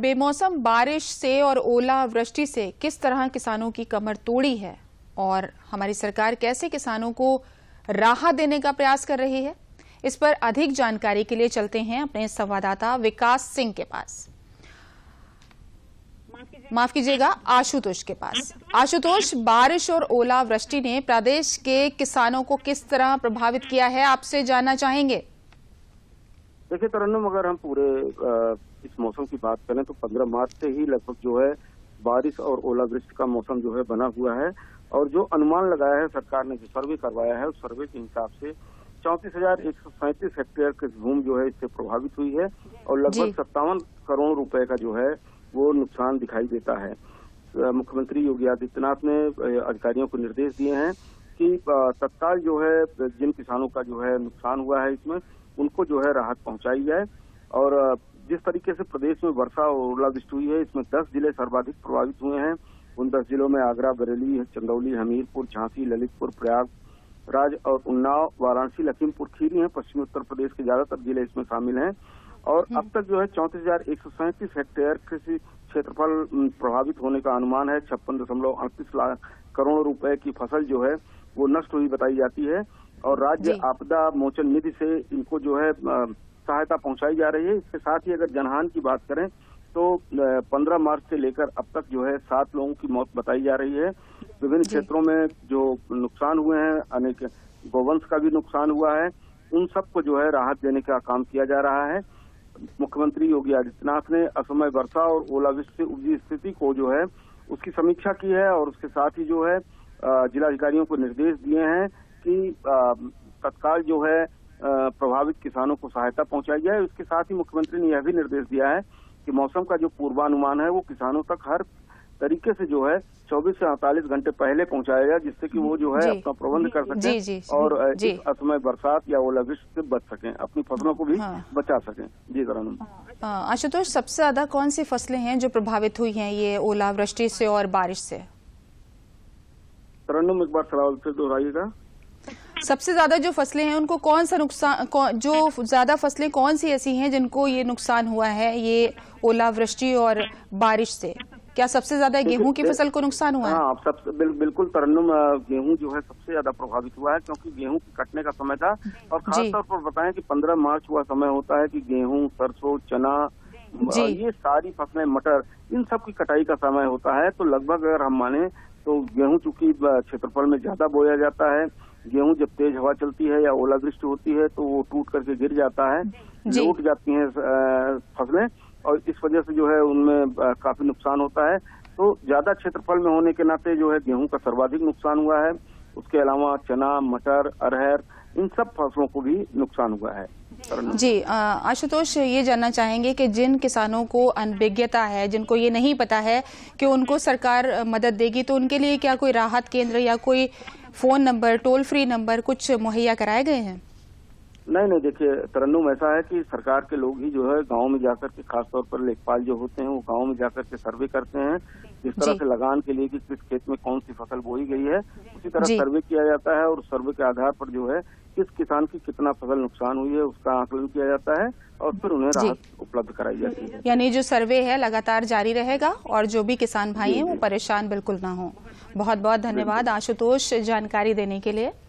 बेमौसम बारिश से और ओलावृष्टि से किस तरह किसानों की कमर तोड़ी है और हमारी सरकार कैसे किसानों को राहत देने का प्रयास कर रही है, इस पर अधिक जानकारी के लिए चलते हैं अपने संवाददाता विकास सिंह के पास। माफ कीजिएगा, आशुतोष के पास। आशुतोष, बारिश और ओलावृष्टि ने प्रदेश के किसानों को किस तरह प्रभावित किया है, आपसे जानना चाहेंगे। देखिए तरन्नुम, अगर हम पूरे इस मौसम की बात करें तो 15 मार्च से ही लगभग जो है बारिश और ओलावृष्टि का मौसम जो है बना हुआ है और जो अनुमान लगाया है सरकार ने, जो सर्वे करवाया है उस सर्वे के हिसाब से 34,137 हेक्टेयर की भूमि जो है इससे प्रभावित हुई है और लगभग 57 करोड़ रुपए का जो है वो नुकसान दिखाई देता है। मुख्यमंत्री योगी आदित्यनाथ ने अधिकारियों को निर्देश दिए हैं कि तत्काल जो है जिन किसानों का जो है नुकसान हुआ है इसमें उनको जो है राहत पहुंचाई जाए। और जिस तरीके से प्रदेश में वर्षा और ओलावृष्टि हुई है इसमें 10 जिले सर्वाधिक प्रभावित हुए हैं। उन 10 जिलों में आगरा, बरेली, चंदौली, हमीरपुर, झांसी, ललितपुर, प्रयागराज और उन्नाव, वाराणसी, लखीमपुर खीरी हैं। पश्चिमी उत्तर प्रदेश के ज्यादातर जिले इसमें शामिल हैं और अब तक जो है 34,137 हेक्टेयर कृषि क्षेत्रफल प्रभावित होने का अनुमान है। 56.38 लाख करोड़ रुपए की फसल जो है वो नष्ट हुई बताई जाती है और राज्य आपदा मोचन निधि से इनको जो है सहायता पहुंचाई जा रही है। इसके साथ ही अगर जनहानि की बात करें तो 15 मार्च से लेकर अब तक जो है 7 लोगों की मौत बताई जा रही है। विभिन्न क्षेत्रों में जो नुकसान हुए हैं, अनेक गौवंश का भी नुकसान हुआ है, उन सबको जो है राहत देने का काम किया जा रहा है। मुख्यमंत्री योगी आदित्यनाथ ने असमय वर्षा और ओलावृष्टि से उपजी स्थिति को जो है उसकी समीक्षा की है और उसके साथ ही जो है जिलाधिकारियों को निर्देश दिए हैं कि तत्काल जो है प्रभावित किसानों को सहायता पहुंचाई जाए। इसके साथ ही मुख्यमंत्री ने यह भी निर्देश दिया है कि मौसम का जो पूर्वानुमान है वो किसानों तक हर तरीके से जो है 24 से 48 घंटे पहले पहुंचाया जाए, जिससे कि वो जो है अपना प्रबंध कर सकें और इस असमय बरसात या ओलावृष्टि से बच सकें, अपनी फसलों को भी बचा सकें। जी तरन्नुम। आशुतोष, सबसे ज्यादा कौन सी फसलें हैं जो प्रभावित हुई हैं ये ओलावृष्टि से और बारिश से? तरन्नुम, एक बार सवाल फिर दोहराइएगा। सबसे ज्यादा जो फसलें हैं उनको कौन सा नुकसान, जो ज्यादा फसलें कौन सी ऐसी हैं जिनको ये नुकसान हुआ है ये ओलावृष्टि और बारिश से? क्या सबसे ज्यादा गेहूं की फसल को नुकसान हुआ है? हाँ, सबसे बिल्कुल तरन्नुम, गेहूं जो है सबसे ज्यादा प्रभावित हुआ है क्योंकि गेहूं की कटने का समय था और खासतौर पर बताएं कि 15 मार्च हुआ समय होता है कि गेहूं, सरसों, चना, ये सारी फसलें, मटर, इन सब की कटाई का समय होता है। तो लगभग अगर हम माने तो गेहूं चूंकि क्षेत्रफल में ज्यादा बोया जाता है, गेहूं जब तेज हवा चलती है या ओलावृष्टि होती है तो वो टूट करके गिर जाता है, लूट जाती हैं फसलें और इस वजह से जो है उनमें काफी नुकसान होता है। तो ज्यादा क्षेत्रफल में होने के नाते जो है गेहूं का सर्वाधिक नुकसान हुआ है। उसके अलावा चना, मटर, अरहर, इन सब फसलों को भी नुकसान हुआ है। जी आशुतोष, ये जानना चाहेंगे कि जिन किसानों को अनभिज्ञता है, जिनको ये नहीं पता है कि उनको सरकार मदद देगी, तो उनके लिए क्या कोई राहत केंद्र या कोई phone number, toll free number कुछ मुहैया कराए गए हैं? नहीं, देखिए तरन्नुम, ऐसा है कि सरकार के लोग ही जो है गांव में जाकर के, खासतौर पर लेखपाल जो होते हैं वो गांव में जाकर के सर्वे करते हैं। जिस तरह से लगान के लिए कि किस खेत में कौन सी फसल बोई गई है, उसी तरह सर्वे किया जाता है और सर्वे के आधार पर जो है किस किसान की कितना फसल नुकसान हुई है उसका आकलन किया जाता है और फिर उन्हें राहत उपलब्ध कराई जाती है। यानी जो सर्वे है लगातार जारी रहेगा और जो भी किसान भाई हैं वो परेशान बिल्कुल ना हो। बहुत बहुत धन्यवाद आशुतोष जानकारी देने के लिए।